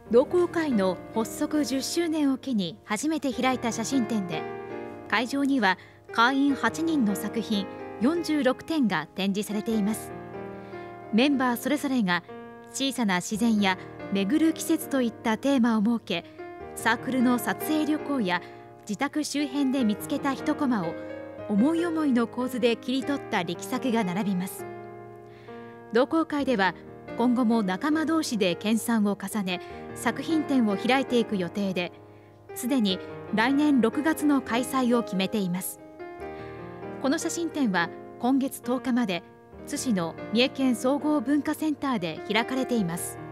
同好会の発足10周年を機に初めて開いた写真展で、会場には会員8人の作品46点が展示されています。メンバーそれぞれが小さな自然や巡る季節といったテーマを設け、サークルの撮影旅行や自宅周辺で見つけた一コマを思い思いの構図で切り取った力作が並びます。同好会では今後も仲間同士で研鑽を重ね、作品展を開いていく予定で、すでに来年6月の開催を決めています。この写真展は今月10日まで津市の三重県総合文化センターで開かれています。